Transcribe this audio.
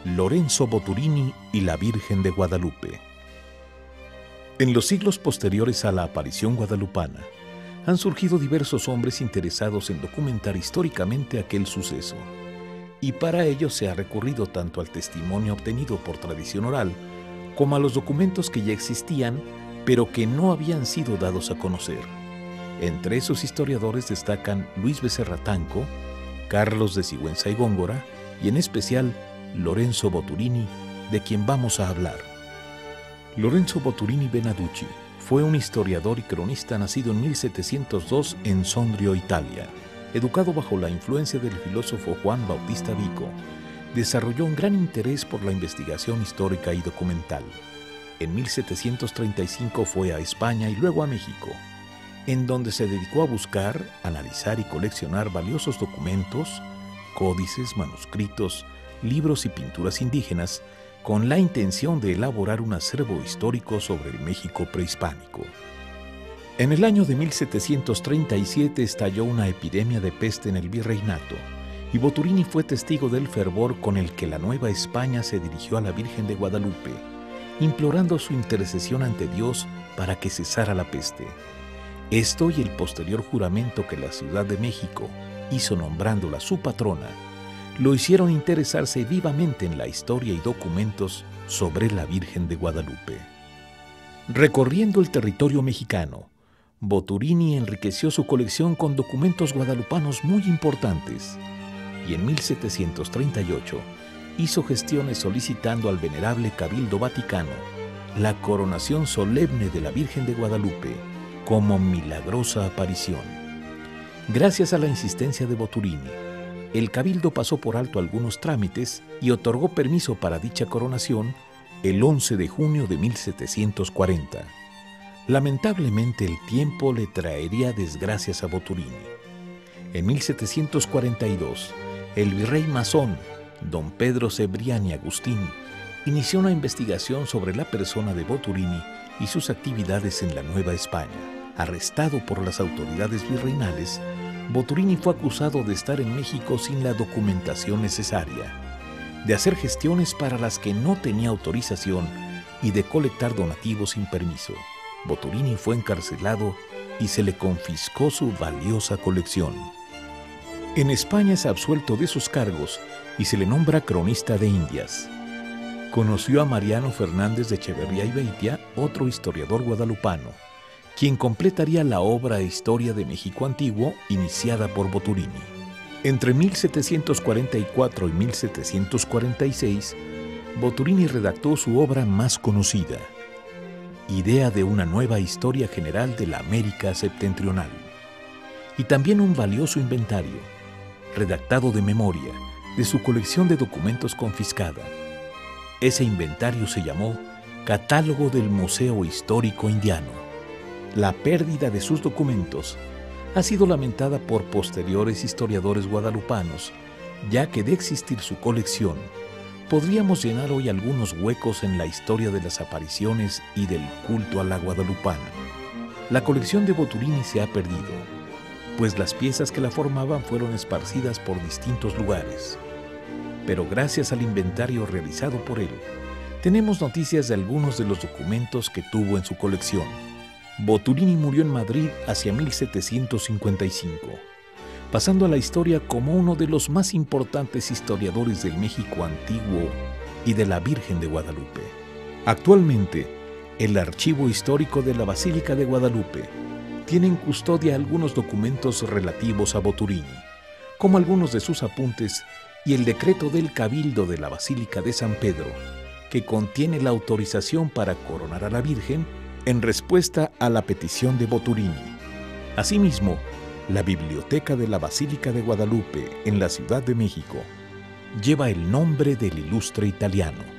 Lorenzo Boturini y la Virgen de Guadalupe. En los siglos posteriores a la aparición guadalupana, han surgido diversos hombres interesados en documentar históricamente aquel suceso, y para ello se ha recurrido tanto al testimonio obtenido por tradición oral, como a los documentos que ya existían, pero que no habían sido dados a conocer. Entre esos historiadores destacan Luis Becerra Tanco, Carlos de Sigüenza y Góngora, y en especial Lorenzo Boturini, de quien vamos a hablar. Lorenzo Boturini Benaducci fue un historiador y cronista nacido en 1702 en Sondrio, Italia. Educado bajo la influencia del filósofo Juan Bautista Vico, desarrolló un gran interés por la investigación histórica y documental. En 1735 fue a España y luego a México, en donde se dedicó a buscar, analizar y coleccionar valiosos documentos, códices, manuscritos, libros y pinturas indígenas, con la intención de elaborar un acervo histórico sobre el México prehispánico. En el año de 1737 estalló una epidemia de peste en el virreinato, y Boturini fue testigo del fervor con el que la Nueva España se dirigió a la Virgen de Guadalupe, implorando su intercesión ante Dios para que cesara la peste. Esto y el posterior juramento que la Ciudad de México hizo nombrándola su patrona, lo hicieron interesarse vivamente en la historia y documentos sobre la Virgen de Guadalupe. Recorriendo el territorio mexicano, Boturini enriqueció su colección con documentos guadalupanos muy importantes, y en 1738 hizo gestiones solicitando al venerable Cabildo Vaticano la coronación solemne de la Virgen de Guadalupe como milagrosa aparición. Gracias a la insistencia de Boturini, el Cabildo pasó por alto algunos trámites y otorgó permiso para dicha coronación el 11 de junio de 1740. Lamentablemente el tiempo le traería desgracias a Boturini. En 1742, el virrey masón, don Pedro Cebrián y Agustín, inició una investigación sobre la persona de Boturini y sus actividades en la Nueva España. Arrestado por las autoridades virreinales, Boturini fue acusado de estar en México sin la documentación necesaria, de hacer gestiones para las que no tenía autorización y de colectar donativos sin permiso. Boturini fue encarcelado y se le confiscó su valiosa colección. En España es absuelto de sus cargos y se le nombra cronista de Indias. Conoció a Mariano Fernández de Echeverría y Beitia, otro historiador guadalupano, quien completaría la obra Historia de México Antiguo iniciada por Boturini. Entre 1744 y 1746, Boturini redactó su obra más conocida, Idea de una nueva historia general de la América septentrional, y también un valioso inventario, redactado de memoria, de su colección de documentos confiscada. Ese inventario se llamó Catálogo del Museo Histórico Indiano. La pérdida de sus documentos ha sido lamentada por posteriores historiadores guadalupanos, ya que de existir su colección, podríamos llenar hoy algunos huecos en la historia de las apariciones y del culto a la guadalupana. La colección de Boturini se ha perdido, pues las piezas que la formaban fueron esparcidas por distintos lugares. Pero gracias al inventario realizado por él, tenemos noticias de algunos de los documentos que tuvo en su colección. Boturini murió en Madrid hacia 1755, pasando a la historia como uno de los más importantes historiadores del México antiguo y de la Virgen de Guadalupe. Actualmente, el Archivo Histórico de la Basílica de Guadalupe tiene en custodia algunos documentos relativos a Boturini, como algunos de sus apuntes y el decreto del Cabildo de la Basílica de San Pedro, que contiene la autorización para coronar a la Virgen en respuesta a la petición de Boturini. Asimismo, la Biblioteca de la Basílica de Guadalupe en la Ciudad de México lleva el nombre del ilustre italiano.